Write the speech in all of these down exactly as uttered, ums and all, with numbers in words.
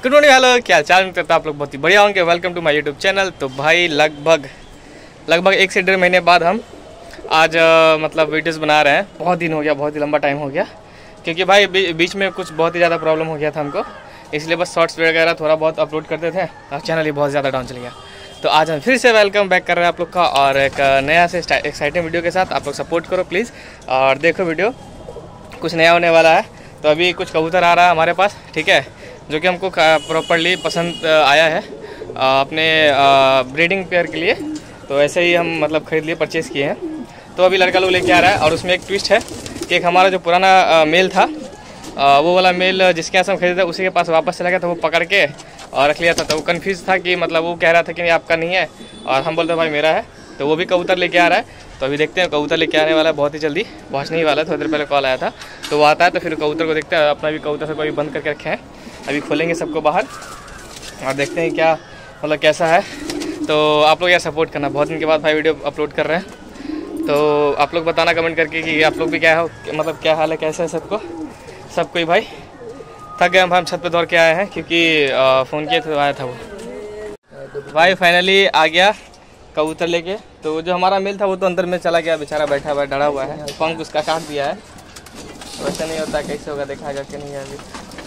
Good morning, hello, क्या चाल करता आप लोग बहुत ही बढ़िया होंगे। Welcome to my YouTube channel. तो भाई लगभग लगभग एक से डेढ़ महीने बाद हम आज आ, मतलब वीडियोस बना रहे हैं। बहुत दिन हो गया, बहुत ही लंबा टाइम हो गया, क्योंकि भाई बीच में कुछ बहुत ही ज़्यादा प्रॉब्लम हो गया था हमको, इसलिए बस शॉर्ट्स वगैरह थोड़ा बहुत अपलोड करते थे और चैनल ही बहुत ज़्यादा डाउन चल गया। तो आज हम फिर से वेलकम बैक कर रहे हैं आप लोग का, और एक नया से एक्साइटिंग वीडियो के साथ। आप लोग सपोर्ट करो प्लीज़ और देखो वीडियो, कुछ नया होने वाला है। तो अभी कुछ कबूतर आ रहा है हमारे पास, ठीक है, जो कि हमको प्रॉपरली पसंद आया है अपने ब्रीडिंग पेयर के लिए। तो ऐसे ही हम मतलब ख़रीद लिए, परचेज़ किए हैं। तो अभी लड़का लोग लेके आ रहा है, और उसमें एक ट्विस्ट है कि एक हमारा जो पुराना मेल था, वो वाला मेल जिसके यहाँ से हम खरीदे थे उसी के पास वापस चला गया था। वो पकड़ के और रख लिया था। तो वो कन्फ्यूज़ था कि मतलब वो कह रहा था कि नहीं आपका नहीं है, और हम बोलते भाई मेरा है। तो वो भी कबूतर लेके आ रहा है। तो अभी देखते हैं, कबूतर लेके आने वाला है बहुत ही जल्दी, पहुँचने ही वाला है। थोड़ी देर पहले कॉल आया था, तो वो आता है तो फिर कबूतर को देखते हैं। अपना भी कबूतर से कोई बंद करके रखे हैं, अभी खोलेंगे सबको बाहर और देखते हैं क्या मतलब कैसा है। तो आप लोग यार सपोर्ट करना, बहुत दिन के बाद भाई वीडियो अपलोड कर रहे हैं। तो आप लोग बताना कमेंट करके कि आप लोग भी क्या हो, मतलब क्या हाल है, कैसा है सबको। सब कोई भाई थक गए हम छत पे दौड़ के आए हैं, क्योंकि फ़ोन किए थे, आया था वो भाई। फाइनली आ गया कबूतर लेके। तो जो हमारा मेल था वो तो अंदर में चला गया, बेचारा बैठा हुआ डरा हुआ है, पंख उसका काट दिया है। वैसा नहीं होता, कैसे होगा दिखाएगा कि नहीं है अभी।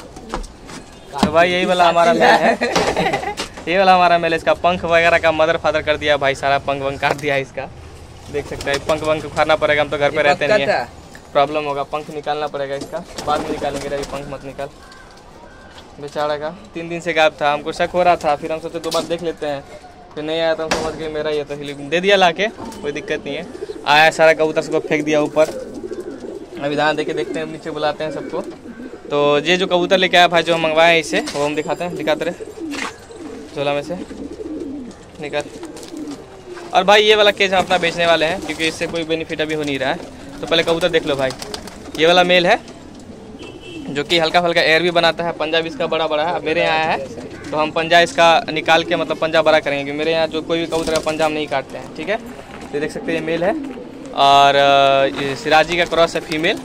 तो भाई यही वाला हमारा मेल है, ये वाला हमारा मेल। इसका पंख वगैरह का मदर फादर कर दिया भाई, सारा पंख वंख काट दिया है इसका, देख सकते हैं। पंख वंख उखाड़ना पड़ेगा, हम तो घर पे रहते नहीं है, प्रॉब्लम होगा। पंख निकालना पड़ेगा इसका, बाद में निकालेंगे, अभी पंख मत निकाल। बेचारा का तीन दिन से गायब था, हमको शक हो रहा था, फिर हम सोचे दो बार देख लेते हैं, फिर नहीं आया तो हम समझ गए मेरा ही है, तो दे दिया ला के, कोई दिक्कत नहीं है। आया सारा कबूतर सबको फेंक दिया ऊपर। अभी दाना दे के देखते हैं, नीचे बुलाते हैं सबको। तो ये जो कबूतर लेके आया भाई, जो हम मंगवाए हैं इसे, वो हम दिखाते हैं, दिखाते रहे झोला में से निकाल। और भाई ये वाला केज हम अपना बेचने वाले हैं, क्योंकि इससे कोई बेनिफिट अभी हो नहीं रहा है। तो पहले कबूतर देख लो भाई, ये वाला मेल है जो कि हल्का हल्का एयर भी बनाता है। पंजा भी इसका बड़ा बड़ा है। अब मेरे यहाँ आया है तो हम पंजा इसका निकाल के मतलब पंजा बड़ा करेंगे, क्योंकि मेरे यहाँ जो कोई भी कबूतर का पंजा हम नहीं काटते हैं, ठीक है। तो देख सकते हैं ये मेल है, और ये सिराजी का क्रॉस है, फीमेल।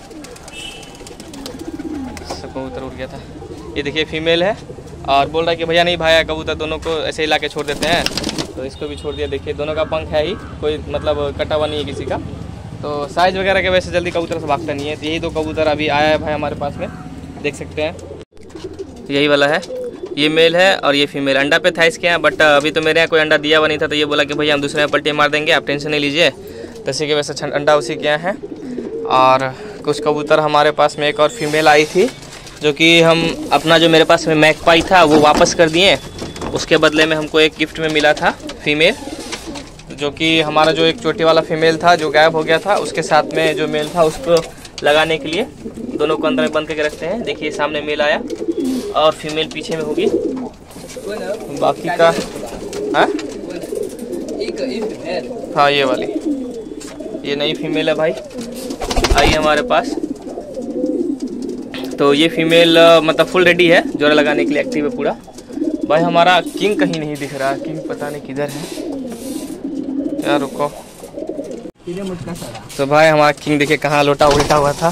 सब कबूतर उड़ गया था, ये देखिए फीमेल है। और बोल रहा है कि भैया नहीं भाया, कबूतर दोनों को ऐसे ही ला के छोड़ देते हैं, तो इसको भी छोड़ दिया। देखिए दोनों का पंख है ही, कोई मतलब कटा हुआ नहीं है किसी का। तो साइज़ वगैरह के वैसे जल्दी कबूतर से भागता नहीं है। तो यही दो कबूतर अभी आया है भाई हमारे पास में, देख सकते हैं। यही वाला है, ये मेल है और ये फीमेल। अंडा पे था इसके यहाँ, बट अभी तो मेरे यहाँ कोई अंडा दिया हुआ नहीं था। तो ये बोला कि भैया हम दूसरे में पलटी मार देंगे, आप टेंशन नहीं लीजिए। तो इसी के वजह से अंडा उसी के यहाँ है। और कुछ कबूतर हमारे पास में एक और फीमेल आई थी, जो कि हम अपना जो मेरे पास में मैकपाई था वो वापस कर दिए। उसके बदले में हमको एक गिफ्ट में मिला था फीमेल, जो कि हमारा जो एक चोटी वाला फीमेल था जो गायब हो गया था, उसके साथ में जो मेल था उसको लगाने के लिए दोनों को अंदर में बंद करके रखते हैं। देखिए सामने मेल आया और फीमेल पीछे में होगी। बाकी का हाँ हाँ ये वाली, ये नई फीमेल है भाई, आई हमारे पास। तो ये फीमेल मतलब फुल रेडी है जोड़ा लगाने के लिए, एक्टिव है पूरा। भाई हमारा किंग कहीं नहीं दिख रहा, किंग पता नहीं किधर है यार, रुको। तो भाई हमारा किंग देखिए कहाँ लोटा उल्टा हुआ था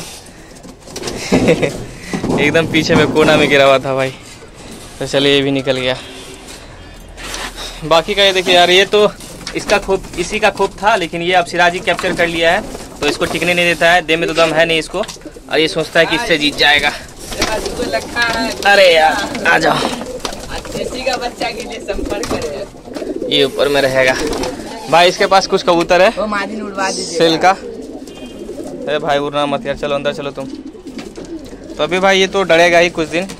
एकदम पीछे में कोना में गिरा हुआ था भाई। तो चलिए ये भी निकल गया। बाकी का ये देखिए यार, ये तो इसका खोप, इसी का खोप था, लेकिन ये अब सिराजी कैप्चर कर लिया है, तो इसको टिकने नहीं देता है। दे में तो दम है नहीं इसको, और ये सोचता है कि इससे जीत जाएगा। अरे यार आ जाओ, का बच्चा के लिए संपर्क करें, ये ऊपर में रहेगा भाई। इसके पास कुछ कबूतर है, उड़वा सेल का। अरे भाई उड़ना मत यार, चलो अंदर चलो तुम। तो अभी भाई ये तो डरेगा ही कुछ दिन,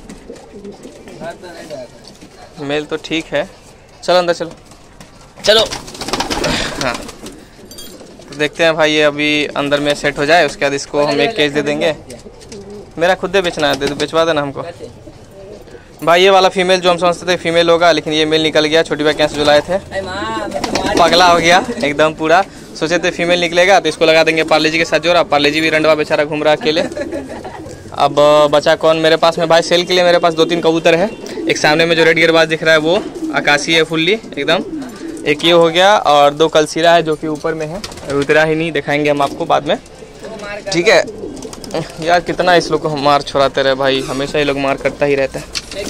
मेल तो ठीक है। चलो अंदर चलो चलो। हाँ तो देखते हैं भाई, ये अभी अंदर में सेट हो जाए, उसके बाद इसको हम एक केज दे देंगे। मेरा खुद दे बेचना है, दे बेचवा देना हमको भाई। ये वाला फीमेल जो हम समझते थे फीमेल होगा, लेकिन ये मेल निकल गया। छोटी बहन से जो लाए थे, पगला हो गया एकदम पूरा। सोचे थे फीमेल निकलेगा तो इसको लगा देंगे पार्ले जी के साथ जोड़ा। पार्ले जी भी रंडवा बेचारा घूम रहा अकेले। अब बचा कौन मेरे पास में भाई, सेल के लिए मेरे पास दो तीन कबूतर है। एक सामने में जो रेड गियरबाज दिख रहा है वो आकाशी है फुल्ली एकदम, एक ये हो गया, और दो कलसीरा है जो कि ऊपर में है, उतरा ही नहीं, दिखाएंगे हम आपको बाद में, ठीक है। यार कितना इस लोग को हम मार छुड़ाते रहे भाई, हमेशा ये लोग मार करता ही रहता है।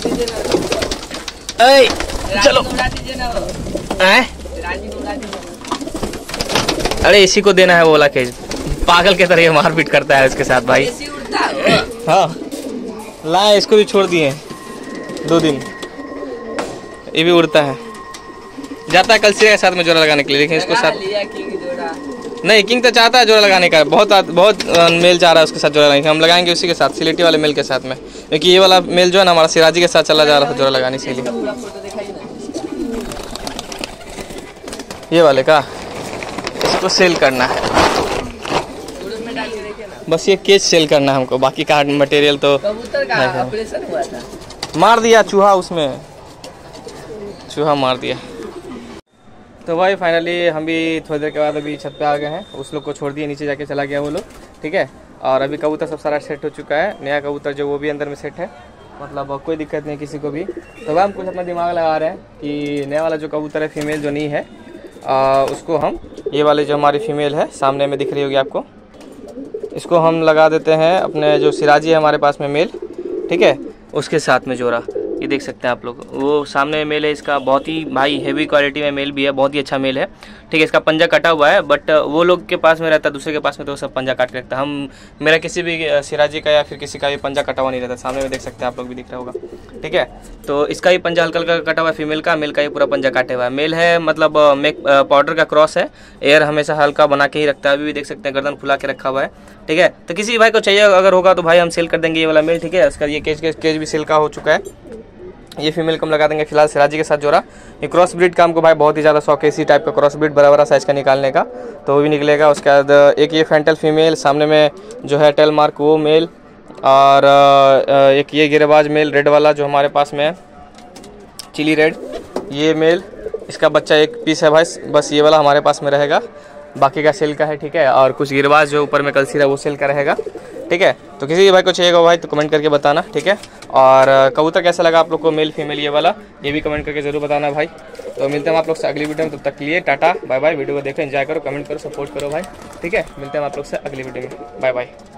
चलो अरे इसी को देना है वो वाला केज, पागल के तरह ये मारपीट करता है इसके साथ भाई। हाँ लाए इसको भी छोड़ दिए दो दिन, ये भी उड़ता है, जाता है कलसिया के साथ में जोड़ा लगाने के लिए। लेकिन इसको साथ नहीं, किंग तो चाहता है जोड़ा लगाने का, बहुत बहुत मेल चाह रहा है उसके साथ जोड़ा लगाने का। हम लगाएंगे उसी के साथ, सिलेटी वाले मेल के साथ में, क्योंकि ये वाला मेल जो है ना हमारा सिराजी के साथ चला जा रहा था जोड़ा लगाने के लिए। ये वाले का इसको सेल करना है, बस ये केज सेल करना है हमको, बाकी का मटेरियल तो कबूतर का ऑपरेशन हुआ था, मार दिया चूहा, उसमें चूहा मार दिया। तो भाई फाइनली हम भी थोड़ी देर के बाद अभी छत पे आ गए हैं, उस लोग को छोड़ दिए, नीचे जाके चला गया वो लोग, ठीक है। और अभी कबूतर सब सारा सेट हो चुका है, नया कबूतर जो वो भी अंदर में सेट है, मतलब कोई दिक्कत नहीं किसी को भी। तो भाई हम कुछ अपना दिमाग लगा रहे हैं कि नया वाला जो कबूतर है फीमेल जो नहीं है आ, उसको हम, ये वाले जो हमारी फीमेल है सामने में दिख रही होगी आपको, इसको हम लगा देते हैं अपने जो सिराजी है हमारे पास में मेल, ठीक है, उसके साथ में जोड़ा। ये देख सकते हैं आप लोग, वो सामने मेल है इसका, बहुत ही भाई हेवी क्वालिटी में मेल भी है, बहुत ही अच्छा मेल है, ठीक है। इसका पंजा कटा हुआ है, बट वो लोग के पास में रहता है, दूसरे के पास में तो सब पंजा काट के रखता है। हम मेरा किसी भी सिराजी का या फिर किसी का भी पंजा कटा हुआ नहीं रहता, सामने में देख सकते हैं आप लोग भी दिख रहा होगा, ठीक है। तो इसका ही पंजा हल्का हल्का कटा हुआ है फीमेल का, मेल का ही पूरा पंजा काटे हुआ है। मेल है मतलब मेक पाउडर का क्रॉस है, एयर हमेशा हल्का बना के ही रखता है, अभी भी देख सकते हैं गर्दन फुला के रखा हुआ है, ठीक है। तो किसी भाई को चाहिए अगर होगा तो भाई हम सेल कर देंगे ये वाला मेल, ठीक है। उसका ये केज केज भी सेल का हो चुका है, ये फीमेल को हम लगा देंगे फिलहाल सिराजी के साथ जोड़ा। ये क्रॉस ब्रीड का हमको भाई बहुत ही ज़्यादा शौक है, इसी टाइप का क्रॉस ब्रीड बड़ा बड़ा साइज़ का निकालने का, तो वो भी निकलेगा। उसके बाद एक ये फैंटल फीमेल, सामने में जो है टेल मार्क वो मेल, और एक ये गिरेबाज मेल रेड वाला जो हमारे पास में है, चिली रेड, ये मेल, इसका बच्चा एक पीस है भाई, बस ये वाला हमारे पास में रहेगा, बाकी का सेल का है, ठीक है। और कुछ गिरबाज जो ऊपर में कलसी रहा वो सेल का रहेगा, ठीक है। तो किसी भी भाई को चाहिएगा भाई तो कमेंट करके बताना, ठीक है। और कबूतर कैसा लगा आप लोग को, मेल फीमेल ये वाला, ये भी कमेंट करके जरूर बताना भाई। तो मिलते हैं आप लोग से अगली वीडियो में, तब तक के लिए टाटा बाय बाय। वीडियो को देखो, एंजॉय करो, कमेंट करो, सपोर्ट करो भाई, ठीक है। मिलते हैं आप लोग से अगली वीडियो में, बाय बाय।